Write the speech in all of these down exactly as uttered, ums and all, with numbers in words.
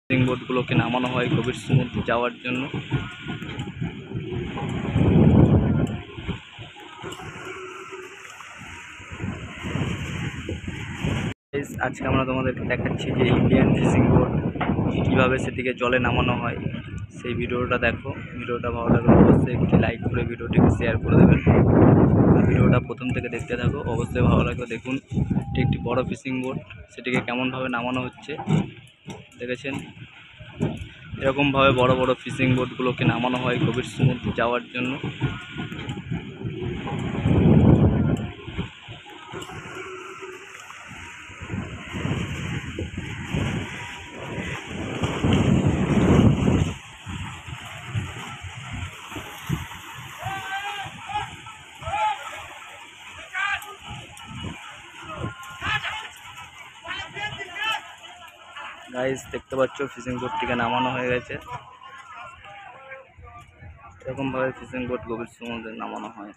Fishing বোটগুলোকে নামানো হয় গভীর সমুদ্রে যাওয়ার জন্য। আজকে আমরা তোমাদেরকে দেখাচ্ছি যে ইন্ডিয়ান ফিশিং বোট কীভাবে সেটিকে জলে নামানো হয়, সেই ভিডিওটা দেখো। ভিডিওটা ভালো লাগলে অবশ্যই একটি লাইক করে ভিডিওটিকে শেয়ার করে দেবেন। ভিডিওটা প্রথম থেকে দেখতে থাকো, অবশ্যই ভালো লাগবে। দেখুন, এটি একটি বড় ফিশিং বোট, সেটিকে কেমনভাবে নামানো হচ্ছে দেখেছেন। এরকমভাবে বড় বড় ফিশিং বোটগুলোকে নামানো হয় গভীর সমুদ্রে যাওয়ার জন্য। গাইস দেখতে পাচ্ছ ফিশিং বোটটিকে নামানো হয়ে গেছে। এরকমভাবে ফিশিং বোট গভীর সমুদ্রে নামানো হয়।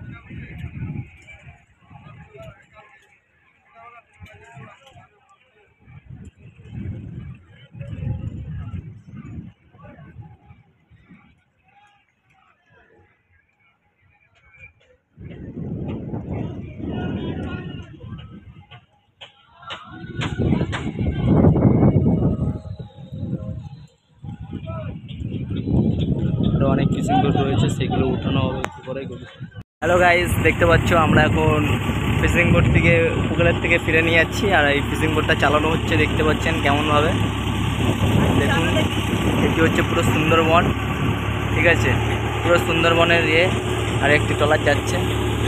আরও অনেক ফিশিং বোট রয়েছে, সেগুলো উঠানো হবে একটু পরে। হ্যালো গাইস, দেখতে পাচ্ছ আমরা এখন ফিশিং বোট থেকে পুকুরের থেকে ফিরে নিয়ে যাচ্ছি, আর এই ফিশিং বোটটা চালানো হচ্ছে। দেখতে পাচ্ছেন কেমনভাবে। দেখুন, এটি হচ্ছে পুরো সুন্দরবন, ঠিক আছে, পুরো সুন্দরবনের ইয়ে। আর একটি ট্রলার যাচ্ছে।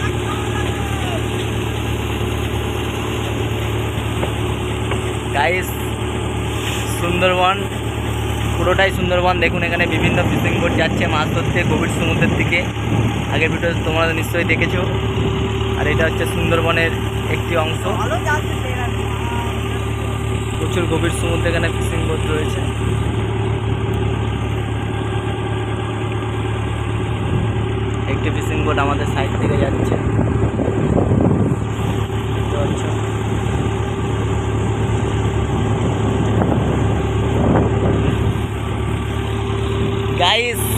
গাইস সুন্দরবন পুরোটাই সুন্দরবন। দেখুন এখানে বিভিন্ন ফিশিং বোট যাচ্ছে মাছ ধরতে গভীর সমুদ্রের দিকে। আগের ভিডিও তোমরা নিশ্চয়ই দেখেছো। আর এটা হচ্ছে সুন্দরবনের একটি অংশ। প্রচুর গভীর সমুদ্রে এখানে ফিশিং বোট রয়েছে। একটি ফিশিং বোট আমাদের সাইড থেকে যাচ্ছে। গাইস